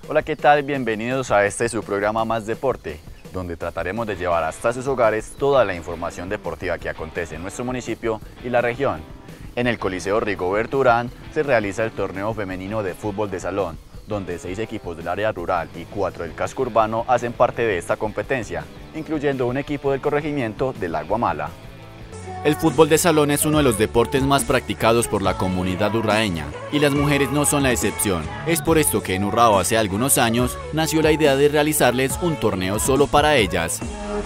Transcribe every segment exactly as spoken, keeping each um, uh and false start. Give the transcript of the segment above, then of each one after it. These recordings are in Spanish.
Hola, ¿qué tal? Bienvenidos a este su programa Más Deporte, donde trataremos de llevar hasta sus hogares toda la información deportiva que acontece en nuestro municipio y la región. En el Coliseo Rigoberto Urán se realiza el torneo femenino de fútbol de salón, donde seis equipos del área rural y cuatro del casco urbano hacen parte de esta competencia, incluyendo un equipo del corregimiento del Agua Mala. El fútbol de salón es uno de los deportes más practicados por la comunidad urraeña, y las mujeres no son la excepción. Es por esto que en Urrao hace algunos años nació la idea de realizarles un torneo solo para ellas.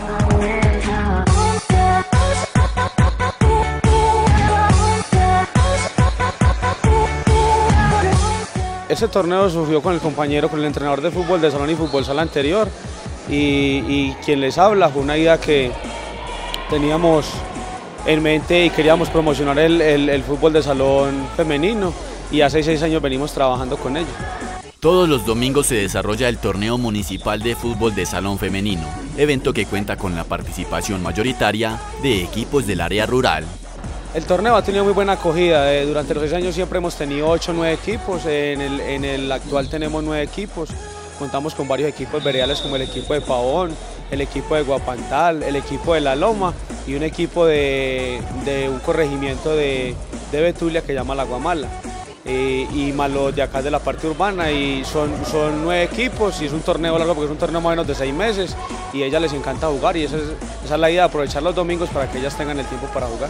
Este torneo surgió con el compañero, con el entrenador de fútbol de salón y fútbol sala anterior, y, y quien les habla fue una idea que teníamos en mente y queríamos promocionar el, el, el fútbol de salón femenino, y hace seis años venimos trabajando con ello. Todos los domingos se desarrolla el torneo municipal de fútbol de salón femenino, evento que cuenta con la participación mayoritaria de equipos del área rural. El torneo ha tenido muy buena acogida. Eh, durante los seis años siempre hemos tenido ocho o nueve equipos, en el, en el actual tenemos nueve equipos. Contamos con varios equipos veredales como el equipo de Pavón, el equipo de Guapantal, el equipo de La Loma y un equipo de, de un corregimiento de, de Betulia que se llama La Agua Mala. Eh, y más los de acá de la parte urbana, y son, son nueve equipos y es un torneo largo porque es un torneo más o menos de seis meses y a ellas les encanta jugar, y esa es, esa es la idea, aprovechar los domingos para que ellas tengan el tiempo para jugar.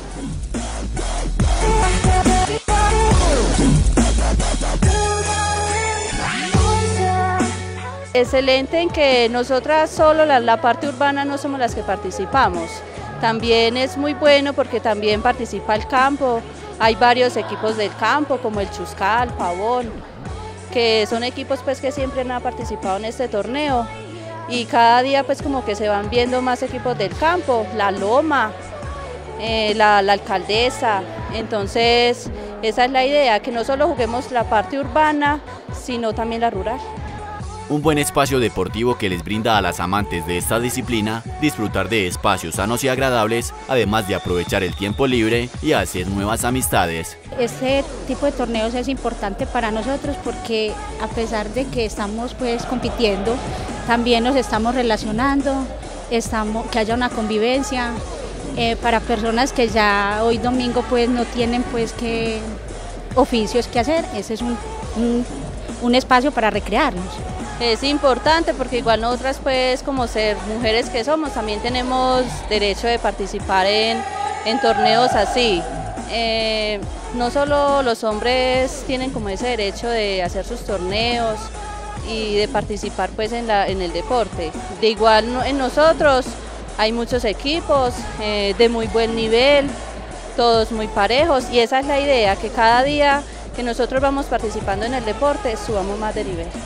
Excelente en que nosotras solo la, la parte urbana no somos las que participamos. También es muy bueno porque también participa el campo. Hay varios equipos del campo como el Chuscal, Pavón, que son equipos pues que siempre han participado en este torneo, y cada día pues como que se van viendo más equipos del campo, La Loma, eh, la, la Alcaldesa. Entonces esa es la idea, que no solo juguemos la parte urbana, sino también la rural. Un buen espacio deportivo que les brinda a las amantes de esta disciplina disfrutar de espacios sanos y agradables, además de aprovechar el tiempo libre y hacer nuevas amistades. Este tipo de torneos es importante para nosotros porque a pesar de que estamos pues compitiendo, también nos estamos relacionando, estamos, que haya una convivencia eh, para personas que ya hoy domingo pues no tienen pues que oficios que hacer. Ese es un, un, un espacio para recrearnos. Es importante porque igual nosotras pues como ser mujeres que somos también tenemos derecho de participar en, en torneos así. Eh, no solo los hombres tienen como ese derecho de hacer sus torneos y de participar pues en, la, en el deporte. De igual en nosotros hay muchos equipos eh, de muy buen nivel, todos muy parejos, y esa es la idea, que cada día que nosotros vamos participando en el deporte subamos más de nivel.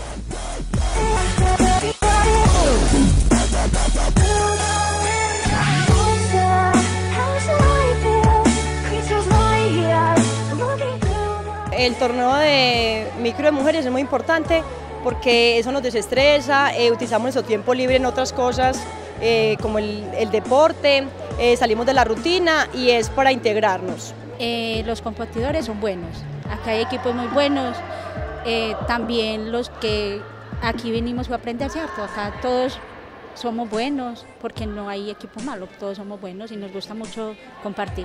El torneo de micro de mujeres es muy importante porque eso nos desestresa, eh, utilizamos nuestro tiempo libre en otras cosas eh, como el, el deporte, eh, salimos de la rutina y es para integrarnos. Eh, los competidores son buenos, acá hay equipos muy buenos, eh, también los que aquí venimos a aprender, ¿cierto? Acá todos somos buenos porque no hay equipo malo, todos somos buenos y nos gusta mucho compartir.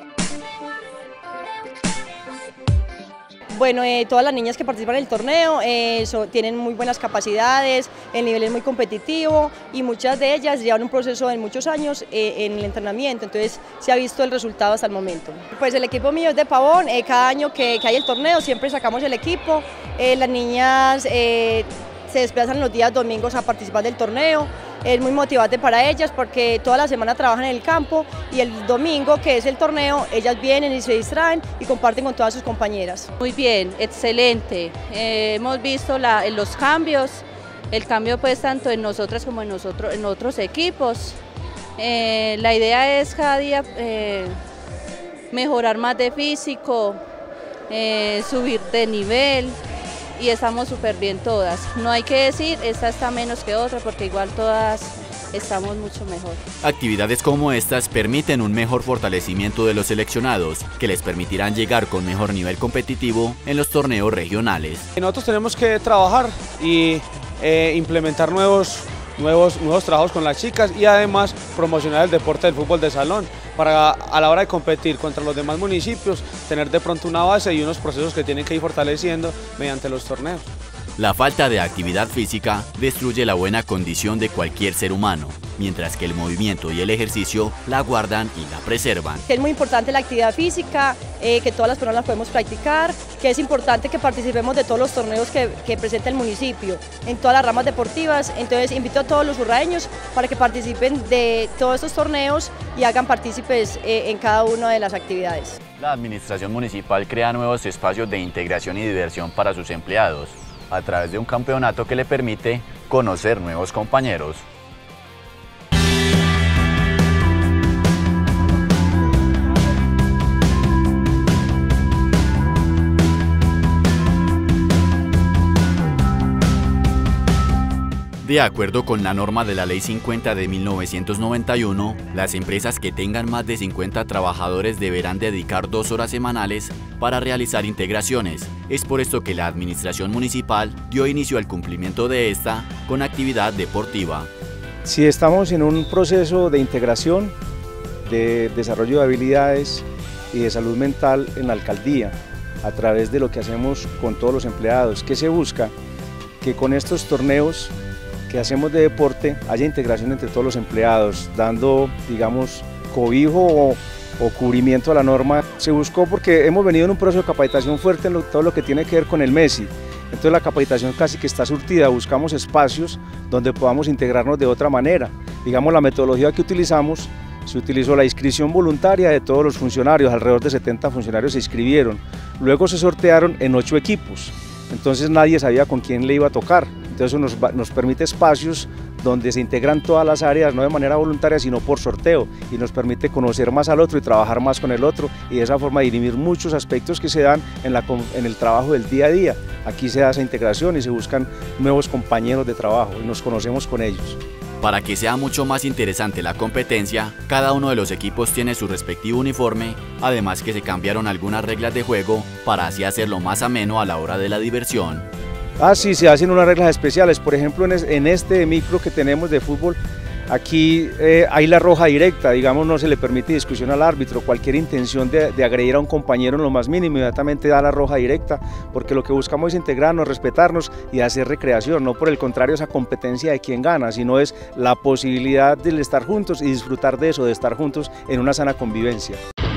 Bueno, eh, todas las niñas que participan en el torneo eh, so, tienen muy buenas capacidades, el nivel es muy competitivo y muchas de ellas llevan un proceso de muchos años eh, en el entrenamiento, entonces se ha visto el resultado hasta el momento. Pues el equipo mío es de Pavón, eh, cada año que, que hay el torneo siempre sacamos el equipo, eh, las niñas eh, se desplazan los días domingos a participar del torneo. Es muy motivante para ellas porque toda la semana trabajan en el campo y el domingo, que es el torneo, ellas vienen y se distraen y comparten con todas sus compañeras. Muy bien, excelente. Eh, hemos visto la, los cambios, el cambio pues tanto en nosotras como en, nosotros, en otros equipos. Eh, la idea es cada día eh, mejorar más de físico, eh, subir de nivel. Y estamos súper bien todas. No hay que decir, esta está menos que otra, porque igual todas estamos mucho mejor. Actividades como estas permiten un mejor fortalecimiento de los seleccionados, que les permitirán llegar con mejor nivel competitivo en los torneos regionales. Nosotros tenemos que trabajar y eh, implementar nuevos, nuevos, nuevos trabajos con las chicas y además promocionar el deporte del fútbol de salón para a la hora de competir contra los demás municipios tener de pronto una base y unos procesos que tienen que ir fortaleciendo mediante los torneos. La falta de actividad física destruye la buena condición de cualquier ser humano, mientras que el movimiento y el ejercicio la guardan y la preservan. Es muy importante la actividad física, eh, que todas las personas la podemos practicar, que es importante que participemos de todos los torneos que, que presenta el municipio, en todas las ramas deportivas. Entonces invito a todos los urraeños para que participen de todos estos torneos y hagan partícipes eh, en cada una de las actividades. La administración municipal crea nuevos espacios de integración y diversión para sus empleados, a través de un campeonato que le permite conocer nuevos compañeros. De acuerdo con la norma de la Ley cincuenta de mil novecientos noventa y uno, las empresas que tengan más de cincuenta trabajadores deberán dedicar dos horas semanales para realizar integraciones. Es por esto que la administración municipal dio inicio al cumplimiento de esta con actividad deportiva. Si estamos en un proceso de integración, de desarrollo de habilidades y de salud mental en la alcaldía, a través de lo que hacemos con todos los empleados, ¿qué se busca? Que con estos torneos que hacemos de deporte haya integración entre todos los empleados, dando, digamos, cobijo o, o cubrimiento a la norma. Se buscó porque hemos venido en un proceso de capacitación fuerte en lo, todo lo que tiene que ver con el Messi. Entonces la capacitación casi que está surtida, buscamos espacios donde podamos integrarnos de otra manera. Digamos, la metodología que utilizamos, se utilizó la inscripción voluntaria de todos los funcionarios, alrededor de setenta funcionarios se inscribieron, luego se sortearon en ocho equipos, entonces nadie sabía con quién le iba a tocar. Entonces eso nos, nos permite espacios donde se integran todas las áreas, no de manera voluntaria, sino por sorteo, y nos permite conocer más al otro y trabajar más con el otro, y de esa forma dirimir muchos aspectos que se dan en, la, en el trabajo del día a día. Aquí se da esa integración y se buscan nuevos compañeros de trabajo y nos conocemos con ellos. Para que sea mucho más interesante la competencia, cada uno de los equipos tiene su respectivo uniforme, además que se cambiaron algunas reglas de juego para así hacerlo más ameno a la hora de la diversión. Ah, sí, se hacen unas reglas especiales, por ejemplo en este micro que tenemos de fútbol, aquí eh, hay la roja directa, digamos, no se le permite discusión al árbitro, cualquier intención de, de agredir a un compañero en lo más mínimo inmediatamente da la roja directa, porque lo que buscamos es integrarnos, respetarnos y hacer recreación, no por el contrario esa competencia de quién gana, sino es la posibilidad de estar juntos y disfrutar de eso, de estar juntos en una sana convivencia.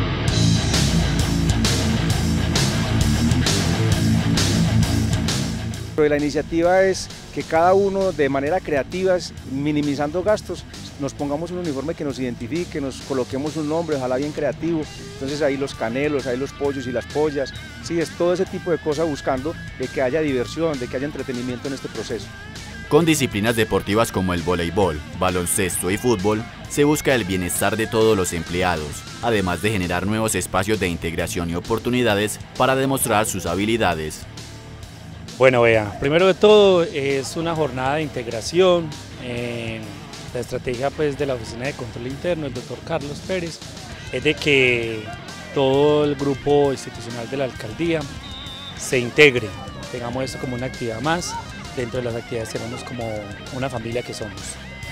La iniciativa es que cada uno de manera creativa, minimizando gastos, nos pongamos un uniforme que nos identifique, nos coloquemos un nombre, ojalá bien creativo, entonces ahí los canelos, ahí los pollos y las pollas, sí, es todo ese tipo de cosas buscando de que haya diversión, de que haya entretenimiento en este proceso. Con disciplinas deportivas como el voleibol, baloncesto y fútbol, se busca el bienestar de todos los empleados, además de generar nuevos espacios de integración y oportunidades para demostrar sus habilidades. Bueno, vea, primero de todo es una jornada de integración. Eh, la estrategia pues, de la Oficina de Control Interno, el doctor Carlos Pérez, es de que todo el grupo institucional de la alcaldía se integre, tengamos esto como una actividad más, dentro de las actividades tenemos como una familia que somos.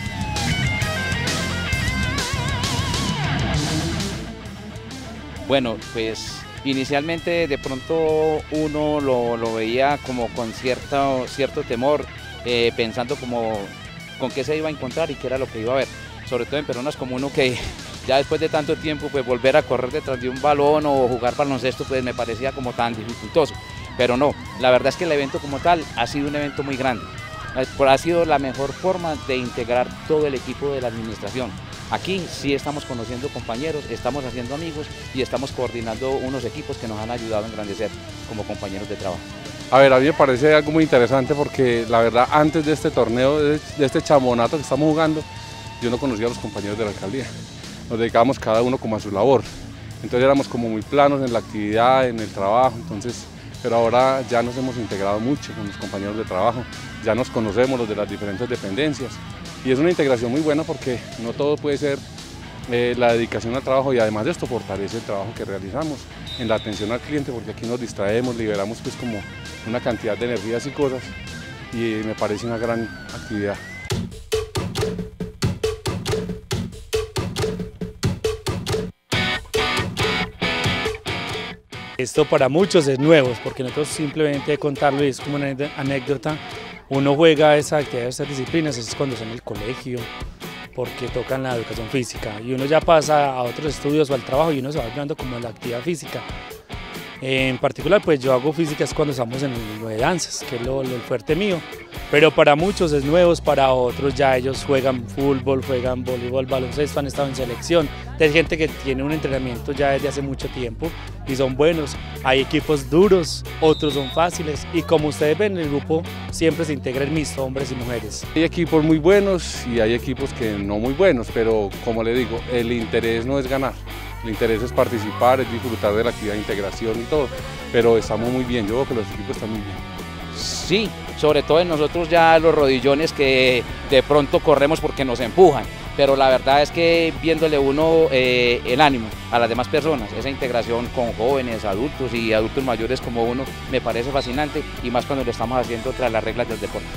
Bueno, pues inicialmente de pronto uno lo, lo veía como con cierto, cierto temor, eh, pensando como con qué se iba a encontrar y qué era lo que iba a ver, sobre todo en personas como uno que ya después de tanto tiempo pues volver a correr detrás de un balón o jugar baloncesto pues me parecía como tan dificultoso, pero no, la verdad es que el evento como tal ha sido un evento muy grande, ha sido la mejor forma de integrar todo el equipo de la administración. Aquí sí estamos conociendo compañeros, estamos haciendo amigos y estamos coordinando unos equipos que nos han ayudado a engrandecer como compañeros de trabajo. A ver, a mí me parece algo muy interesante porque la verdad antes de este torneo, de este chambonato que estamos jugando, yo no conocía a los compañeros de la alcaldía. Nos dedicábamos cada uno como a su labor. Entonces éramos como muy planos en la actividad, en el trabajo, entonces, pero ahora ya nos hemos integrado mucho con los compañeros de trabajo, ya nos conocemos los de las diferentes dependencias. Y es una integración muy buena porque no todo puede ser eh, la dedicación al trabajo y además de esto fortalece el trabajo que realizamos en la atención al cliente porque aquí nos distraemos, liberamos pues como una cantidad de energías y cosas y me parece una gran actividad. Esto para muchos es nuevo, porque nosotros simplemente contarlo y es como una anécdota. Uno juega esa actividad, esas disciplinas, es cuando está en el colegio, porque tocan la educación física. Y uno ya pasa a otros estudios o al trabajo y uno se va ayudando como en la actividad física. En particular, pues yo hago física es cuando estamos en lo de danzas, que es lo, lo fuerte mío. Pero para muchos es nuevo, para otros ya ellos juegan fútbol, juegan voleibol, baloncesto, han estado en selección. Hay gente que tiene un entrenamiento ya desde hace mucho tiempo y son buenos. Hay equipos duros, otros son fáciles y como ustedes ven, el grupo siempre se integra en mixto, hombres y mujeres. Hay equipos muy buenos y hay equipos que no muy buenos, pero como le digo, el interés no es ganar. El interés es participar, es disfrutar de la actividad de integración y todo, pero estamos muy bien, yo creo que los equipos están muy bien. Sí, sobre todo en nosotros ya los rodillones que de pronto corremos porque nos empujan, pero la verdad es que viéndole uno eh, el ánimo a las demás personas, esa integración con jóvenes, adultos y adultos mayores como uno, me parece fascinante y más cuando lo estamos haciendo tras las reglas del deporte.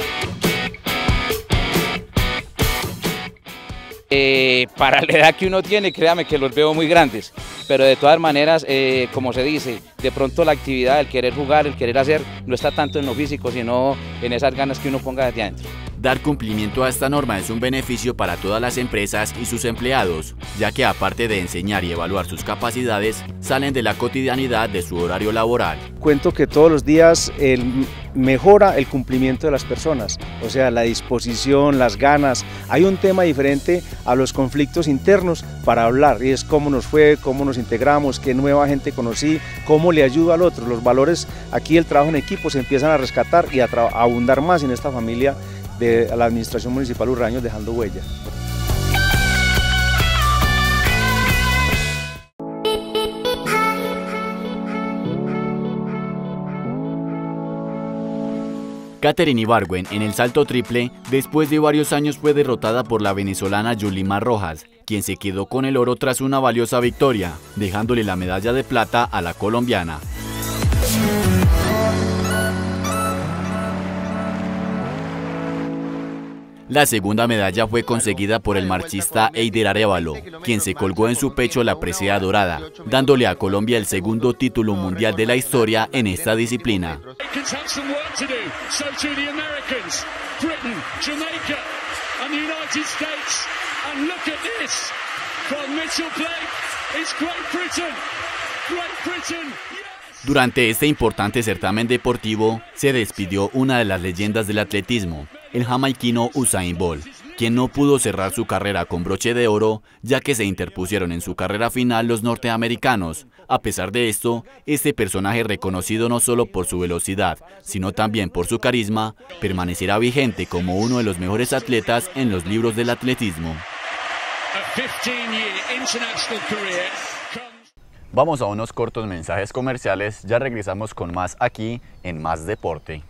Eh, para la edad que uno tiene, créame que los veo muy grandes, pero de todas maneras, eh, como se dice, de pronto la actividad, el querer jugar, el querer hacer, no está tanto en lo físico, sino en esas ganas que uno ponga desde adentro. Dar cumplimiento a esta norma es un beneficio para todas las empresas y sus empleados, ya que aparte de enseñar y evaluar sus capacidades, salen de la cotidianidad de su horario laboral. Cuento que todos los días el, mejora el cumplimiento de las personas, o sea, la disposición, las ganas. Hay un tema diferente a los conflictos internos para hablar, y es cómo nos fue, cómo nos integramos, qué nueva gente conocí, cómo le ayudo al otro. Los valores aquí, el trabajo en equipo, se empiezan a rescatar y a, a abundar más en esta familia de la Administración Municipal Urraños, dejando huella. Katherine Ibargüen en el salto triple, después de varios años fue derrotada por la venezolana Yulimar Rojas, quien se quedó con el oro tras una valiosa victoria, dejándole la medalla de plata a la colombiana. La segunda medalla fue conseguida por el marchista Eider Arévalo, quien se colgó en su pecho la presea dorada, dándole a Colombia el segundo título mundial de la historia en esta disciplina. Durante este importante certamen deportivo, se despidió una de las leyendas del atletismo, el jamaiquino Usain Bolt, quien no pudo cerrar su carrera con broche de oro, ya que se interpusieron en su carrera final los norteamericanos. A pesar de esto, este personaje, reconocido no solo por su velocidad, sino también por su carisma, permanecerá vigente como uno de los mejores atletas en los libros del atletismo. Vamos a unos cortos mensajes comerciales, ya regresamos con más aquí en Más Deporte.